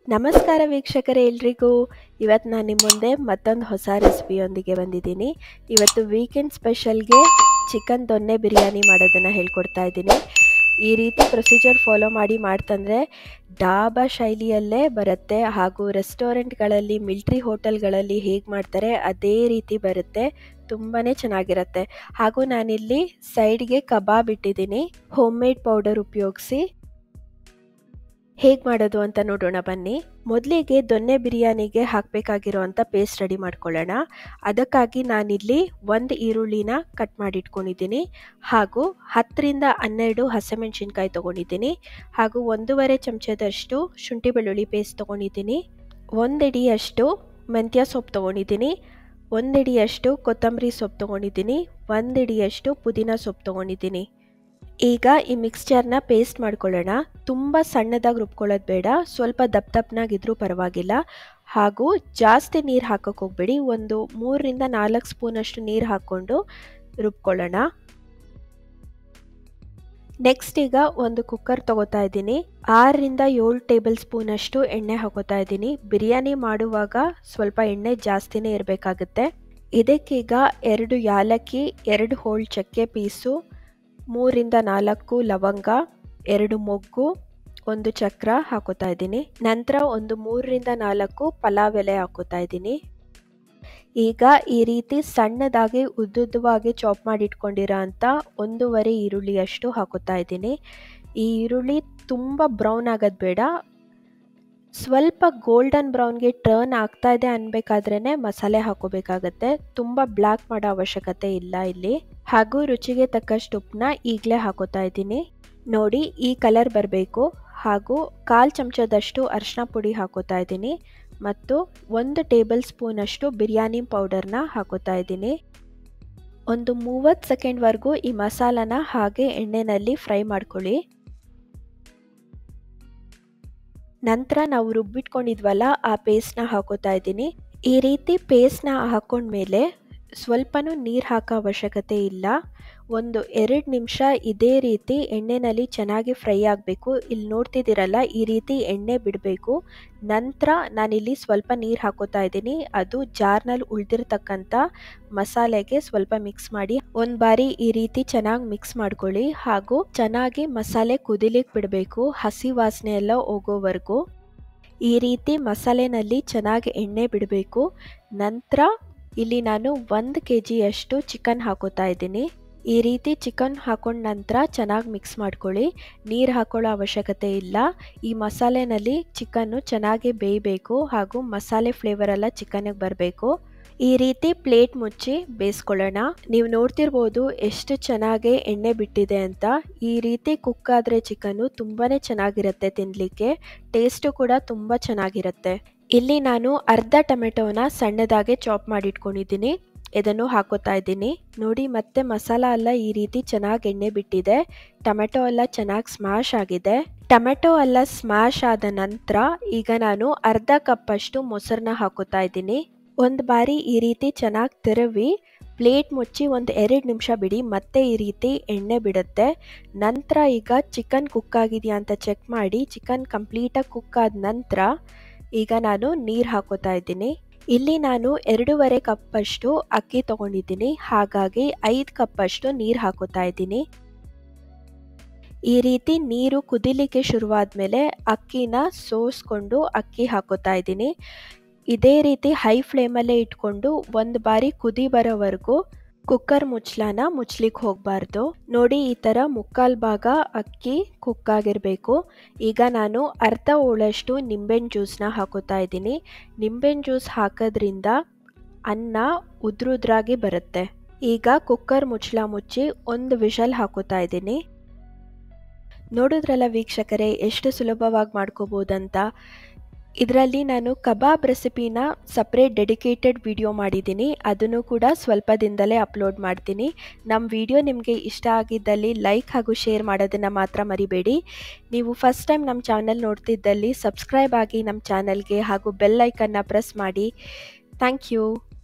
ನಮಸ್ಕಾರ ವೀಕ್ಷಕರೇ ಎಲ್ರಿಗೂ. ಇವತ್ತು ನಾನು ನಿಮ್ಮ ಮುಂದೆ ಮತ್ತೊಂದು ಹೊಸ ರೆಸಿಪಿಯೊಂದಿಗೆ ಬಂದಿದ್ದೀನಿ. ಇವತ್ತು ವೀಕೆಂಡ್ ಸ್ಪೆಷಲ್ಗೆ ಚಿಕನ್ ದೊನ್ನೆ ಬಿರಿಯಾನಿ ಮಾಡೋದನ್ನು ಹೇಳ್ಕೊಡ್ತಾ ಇದ್ದೀನಿ. ಈ ರೀತಿ ಪ್ರೊಸೀಜರ್ ಫಾಲೋ ಮಾಡಿ ಮಾಡ್ತಂದರೆ ಡಾಬಾ ಶೈಲಿಯಲ್ಲೇ ಬರುತ್ತೆ, ಹಾಗೂ ರೆಸ್ಟೋರೆಂಟ್ಗಳಲ್ಲಿ ಮಿಲ್ಟ್ರಿ ಹೋಟೆಲ್ಗಳಲ್ಲಿ ಹೇಗೆ ಮಾಡ್ತಾರೆ ಅದೇ ರೀತಿ ಬರುತ್ತೆ. ತುಂಬಾ ಚೆನ್ನಾಗಿರುತ್ತೆ. ಹಾಗೂ ನಾನಿಲ್ಲಿ ಸೈಡ್ಗೆ ಕಬಾಬ್ ಇಟ್ಟಿದ್ದೀನಿ ಹೋಮ್ ಮೇಡ್ ಪೌಡರ್ ಉಪಯೋಗಿಸಿ. ಹೇಗೆ ಮಾಡೋದು ಅಂತ ನೋಡೋಣ ಬನ್ನಿ. ಮೊದಲಿಗೆ ದೊನ್ನೆ ಬಿರಿಯಾನಿಗೆ ಹಾಕಬೇಕಾಗಿರೋವಂಥ ಪೇಸ್ಟ್ ರೆಡಿ ಮಾಡ್ಕೊಳ್ಳೋಣ. ಅದಕ್ಕಾಗಿ ನಾನಿಲ್ಲಿ ಒಂದು ಈರುಳ್ಳಿನ ಕಟ್ ಮಾಡಿ ಇಟ್ಕೊಂಡಿದ್ದೀನಿ, ಹಾಗೂ 10ರಿಂದ 12 ಹಸಿಮೆಣಸಿನ್ಕಾಯಿ ತೊಗೊಂಡಿದ್ದೀನಿ, ಹಾಗೂ 1.5 ಚಮಚದಷ್ಟು ಶುಂಠಿ ಬೆಳ್ಳುಳ್ಳಿ ಪೇಸ್ಟ್ ತೊಗೊಂಡಿದ್ದೀನಿ, 1 ಹಿಡಿಯಷ್ಟು ಮೆಂತ್ಯ ಸೊಪ್ಪು ತೊಗೊಂಡಿದ್ದೀನಿ, 1 ಹಿಡಿಯಷ್ಟು ಕೊತ್ತಂಬರಿ ಸೊಪ್ಪು ತೊಗೊಂಡಿದ್ದೀನಿ, 1 ಹಿಡಿಯಷ್ಟು ಪುದೀನ ಸೊಪ್ಪು ತೊಗೊಂಡಿದ್ದೀನಿ. ಈಗ ಈ ಮಿಕ್ಸ್ಚರ್ನ ಪೇಸ್ಟ್ ಮಾಡ್ಕೊಳ್ಳೋಣ. ತುಂಬ ಸಣ್ಣದಾಗಿ ರುಬ್ಕೊಳ್ಳೋದು ಬೇಡ, ಸ್ವಲ್ಪ ದಪ್ಪನಾಗಿದ್ರೂ ಪರವಾಗಿಲ್ಲ. ಹಾಗೂ ಜಾಸ್ತಿ ನೀರು ಹಾಕೋಕೆ ಹೋಗಬೇಡಿ, ಒಂದು 3ರಿಂದ 4 ಸ್ಪೂನಷ್ಟು ನೀರು ಹಾಕ್ಕೊಂಡು ರುಬ್ಕೊಳ್ಳೋಣ. ನೆಕ್ಸ್ಟ್ ಈಗ ಒಂದು ಕುಕ್ಕರ್ ತಗೋತಾ ಇದ್ದೀನಿ. 6ರಿಂದ 7 ಟೇಬಲ್ ಸ್ಪೂನಷ್ಟು ಎಣ್ಣೆ ಹಾಕೋತಾ ಇದ್ದೀನಿ. ಬಿರಿಯಾನಿ ಮಾಡುವಾಗ ಸ್ವಲ್ಪ ಎಣ್ಣೆ ಜಾಸ್ತಿನೇ ಇರಬೇಕಾಗುತ್ತೆ. ಇದಕ್ಕೀಗ 2 ಯಾಲಕ್ಕಿ, 2 ಹೋಳು ಚಕ್ಕೆ ಪೀಸು, 3ರಿಂದ 4 ಲವಂಗ, 2 ಮೊಗ್ಗು, 1 ಚಕ್ರ ಹಾಕೋತಾ ಇದ್ದೀನಿ. ನಂತರ ಒಂದು 3ರಿಂದ 4 ಪಲಾವ್ ಎಲೆ ಹಾಕೋತಾ ಇದ್ದೀನಿ. ಈಗ ಈ ರೀತಿ ಸಣ್ಣದಾಗಿ ಉದ್ದುದ್ದವಾಗಿ ಚಾಪ್ ಮಾಡಿ ಇಟ್ಕೊಂಡಿರೋ ಅಂಥ 1.5 ಈರುಳ್ಳಿಯಷ್ಟು ಹಾಕೋತಾ ಇದ್ದೀನಿ. ಈ ಈರುಳ್ಳಿ ತುಂಬ ಬ್ರೌನ್ ಆಗೋದು ಬೇಡ, ಸ್ವಲ್ಪ ಗೋಲ್ಡನ್ ಬ್ರೌನ್ಗೆ ಟರ್ನ್ ಆಗ್ತಾ ಇದೆ ಅನ್ಬೇಕಾದ್ರೇ ಮಸಾಲೆ ಹಾಕೋಬೇಕಾಗತ್ತೆ. ತುಂಬ ಬ್ಲ್ಯಾಕ್ ಮಾಡೋ ಅವಶ್ಯಕತೆ ಇಲ್ಲ ಇಲ್ಲಿ. ಹಾಗೂ ರುಚಿಗೆ ತಕ್ಕಷ್ಟು ಉಪ್ಪನ್ನ ಈಗಲೇ ಹಾಕೋತಾ ಇದ್ದೀನಿ. ನೋಡಿ ಈ ಕಲರ್ ಬರಬೇಕು. ಹಾಗೂ 1/4 ಚಮಚದಷ್ಟು ಅರಿಶಿನ ಪುಡಿ ಹಾಕೋತಾ ಇದ್ದೀನಿ, ಮತ್ತು 1 ಟೇಬಲ್ ಸ್ಪೂನಷ್ಟು ಬಿರಿಯಾನಿ ಪೌಡರ್ನ ಹಾಕೋತಾ ಇದ್ದೀನಿ. ಒಂದು 30 ಸೆಕೆಂಡ್ವರೆಗೂ ಈ ಮಸಾಲಾನ ಹಾಗೆ ಎಣ್ಣೆಯಲ್ಲಿ ಫ್ರೈ ಮಾಡ್ಕೊಳ್ಳಿ. ನಂತರ ನಾವು ರುಬ್ಬಿಟ್ಕೊಂಡಿದ್ವಲ್ಲ ಆ ಪೇಸ್ಟ್ನ ಹಾಕೋತಾ ಇದ್ದೀನಿ. ಈ ರೀತಿ ಪೇಸ್ಟ್ನ ಹಾಕೊಂಡ್ಮೇಲೆ ಸ್ವಲ್ಪನೂ ನೀರು ಹಾಕೋ ಅವಶ್ಯಕತೆ ಇಲ್ಲ. ಒಂದು 2 ನಿಮಿಷ ಇದೇ ರೀತಿ ಎಣ್ಣೆಯಲ್ಲಿ ಚೆನ್ನಾಗಿ ಫ್ರೈ ಆಗಬೇಕು. ಇಲ್ಲಿ ನೋಡ್ತಿದ್ದೀರಲ್ಲ, ಈ ರೀತಿ ಎಣ್ಣೆ ಬಿಡಬೇಕು. ನಂತರ ನಾನಿಲ್ಲಿ ಸ್ವಲ್ಪ ನೀರು ಹಾಕೋತಾ ಇದ್ದೀನಿ. ಅದು ಜಾರ್ನಲ್ಲಿ ಉಳಿದಿರ್ತಕ್ಕಂಥ ಮಸಾಲೆಗೆ ಸ್ವಲ್ಪ ಮಿಕ್ಸ್ ಮಾಡಿ ಒಂದು ಬಾರಿ ಈ ರೀತಿ ಚೆನ್ನಾಗಿ ಮಿಕ್ಸ್ ಮಾಡ್ಕೊಳ್ಳಿ. ಹಾಗೂ ಚೆನ್ನಾಗಿ ಮಸಾಲೆ ಕುದಿಲಿಕ್ಕೆ ಬಿಡಬೇಕು, ಹಸಿ ವಾಸನೆ ಎಲ್ಲ ಹೋಗೋವರೆಗೂ. ಈ ರೀತಿ ಮಸಾಲೆನಲ್ಲಿ ಚೆನ್ನಾಗಿ ಎಣ್ಣೆ ಬಿಡಬೇಕು. ನಂತರ ಇಲ್ಲಿ ನಾನು 1 kgಯಷ್ಟು ಚಿಕನ್ ಹಾಕೋತಾ ಇದ್ದೀನಿ. ಈ ರೀತಿ ಚಿಕನ್ ಹಾಕೊಂಡ ನಂತರ ಚೆನ್ನಾಗಿ ಮಿಕ್ಸ್ ಮಾಡ್ಕೊಳ್ಳಿ. ನೀರು ಹಾಕೊಳ್ಳೋ ಅವಶ್ಯಕತೆ ಇಲ್ಲ. ಈ ಮಸಾಲೆನಲ್ಲಿ ಚಿಕನ್ನು ಚೆನ್ನಾಗಿ ಬೇಯಬೇಕು, ಹಾಗೂ ಮಸಾಲೆ ಫ್ಲೇವರ್ ಎಲ್ಲ ಚಿಕನ್ಗೆ ಬರಬೇಕು. ಈ ರೀತಿ ಪ್ಲೇಟ್ ಮುಚ್ಚಿ ಬೇಯಿಸ್ಕೊಳ್ಳೋಣ. ನೀವು ನೋಡ್ತಿರ್ಬೋದು ಎಷ್ಟು ಚೆನ್ನಾಗಿ ಎಣ್ಣೆ ಬಿಟ್ಟಿದೆ ಅಂತ. ಈ ರೀತಿ ಕುಕ್ ಆದರೆ ಚಿಕನ್ನು ತುಂಬಾ ಚೆನ್ನಾಗಿರುತ್ತೆ ತಿನ್ನಲಿಕ್ಕೆ, ಟೇಸ್ಟು ಕೂಡ ತುಂಬ ಚೆನ್ನಾಗಿರುತ್ತೆ. ಇಲ್ಲಿ ನಾನು ಅರ್ಧ ಟೊಮೆಟೊನ ಸಣ್ಣದಾಗಿ ಚಾಪ್ ಮಾಡಿ ಇಟ್ಕೊಂಡಿದ್ದೀನಿ, ಇದನ್ನು ಹಾಕೋತಾ ಇದ್ದೀನಿ. ನೋಡಿ ಮತ್ತೆ ಮಸಾಲ ಎಲ್ಲ ಈ ರೀತಿ ಚೆನ್ನಾಗಿ ಎಣ್ಣೆ ಬಿಟ್ಟಿದೆ, ಟೊಮೆಟೊ ಎಲ್ಲ ಚೆನ್ನಾಗಿ ಸ್ಮ್ಯಾಶ್ ಆಗಿದೆ. ಟೊಮೆಟೊ ಎಲ್ಲ ಸ್ಮ್ಯಾಶ್ ಆದ ನಂತರ ಈಗ ನಾನು ಅರ್ಧ ಕಪ್ಪಷ್ಟು ಮೊಸರನ್ನ ಹಾಕೋತಾ ಇದ್ದೀನಿ. ಒಂದು ಬಾರಿ ಈ ರೀತಿ ಚೆನ್ನಾಗಿ ತಿರುವಿ ಪ್ಲೇಟ್ ಮುಚ್ಚಿ ಒಂದು 2 ನಿಮಿಷ ಬಿಡಿ, ಮತ್ತೆ ಈ ರೀತಿ ಎಣ್ಣೆ ಬಿಡುತ್ತೆ. ನಂತರ ಈಗ ಚಿಕನ್ ಕುಕ್ ಆಗಿದೆಯಾ ಅಂತ ಚೆಕ್ ಮಾಡಿ. ಚಿಕನ್ ಕಂಪ್ಲೀಟಾಗಿ ಕುಕ್ ಆದ ನಂತರ ಈಗ ನಾನು ನೀರು ಹಾಕೋತಾ ಇದ್ದೀನಿ. ಇಲ್ಲಿ ನಾನು 2.5 ಕಪ್ಪಷ್ಟು ಅಕ್ಕಿ ತೊಗೊಂಡಿದ್ದೀನಿ, ಹಾಗಾಗಿ 5 ಕಪ್ಪಷ್ಟು ನೀರು ಹಾಕೋತಾ ಇದ್ದೀನಿ. ಈ ರೀತಿ ನೀರು ಕುದಿಲಿಕ್ಕೆ ಶುರುವಾದ ಮೇಲೆ ಅಕ್ಕಿನ ಸೋಸ್ಕೊಂಡು ಅಕ್ಕಿ ಹಾಕೋತಾ ಇದ್ದೀನಿ. ಇದೇ ರೀತಿ ಹೈ ಫ್ಲೇಮಲ್ಲೇ ಇಟ್ಕೊಂಡು ಒಂದು ಬಾರಿ ಕುದಿ ಬರೋವರೆಗೂ ಕುಕ್ಕರ್ ಮುಚ್ಚಳನ ಮುಚ್ಚಲಿಕ್ಕೆ ಹೋಗಬಾರ್ದು. ನೋಡಿ ಈ ಥರ ಮುಕ್ಕಾಲು ಭಾಗ ಅಕ್ಕಿ ಕುಕ್ ಆಗಿರಬೇಕು. ಈಗ ನಾನು ಅರ್ಧ ಹೋಳಷ್ಟು ನಿಂಬೆಹಣ್ಣು ಜ್ಯೂಸನ್ನ ಹಾಕೋತಾ ಇದ್ದೀನಿ. ನಿಂಬೆಹಣ್ಣು ಜ್ಯೂಸ್ ಹಾಕೋದ್ರಿಂದ ಅನ್ನ ಉದ್ರುದ್ರಾಗಿ ಬರುತ್ತೆ. ಈಗ ಕುಕ್ಕರ್ ಮುಚ್ಚಳ ಮುಚ್ಚಿ 1 ವಿಷಲ್ ಹಾಕೋತಾ ಇದ್ದೀನಿ. ನೋಡಿದ್ರಲ್ಲ ವೀಕ್ಷಕರೇ, ಎಷ್ಟು ಸುಲಭವಾಗಿ ಮಾಡ್ಕೋಬೋದಂತ. ಇದರಲ್ಲಿ ನಾನು ಕಬಾಬ್ ರೆಸಿಪಿನ ಸಪ್ರೇಟ್ ಡೆಡಿಕೇಟೆಡ್ ವಿಡಿಯೋ ಮಾಡಿದ್ದೀನಿ, ಅದನ್ನು ಕೂಡ ಸ್ವಲ್ಪ ದಿನದಲ್ಲೇ ಅಪ್ಲೋಡ್ ಮಾಡ್ತೀನಿ. ನಮ್ಮ ವಿಡಿಯೋ ನಿಮಗೆ ಇಷ್ಟ ಆಗಿದ್ದಲ್ಲಿ ಲೈಕ್ ಹಾಗೂ ಶೇರ್ ಮಾಡೋದನ್ನು ಮಾತ್ರ ಮರಿಬೇಡಿ. ನೀವು ಫಸ್ಟ್ ಟೈಮ್ ನಮ್ಮ ಚಾನಲ್ ನೋಡ್ತಿದ್ದಲ್ಲಿ ಸಬ್ಸ್ಕ್ರೈಬ್ ಆಗಿ ನಮ್ಮ ಚಾನಲ್ಗೆ, ಹಾಗೂ ಬೆಲ್ ಐಕನ್ನ ಪ್ರೆಸ್ ಮಾಡಿ. Thank you.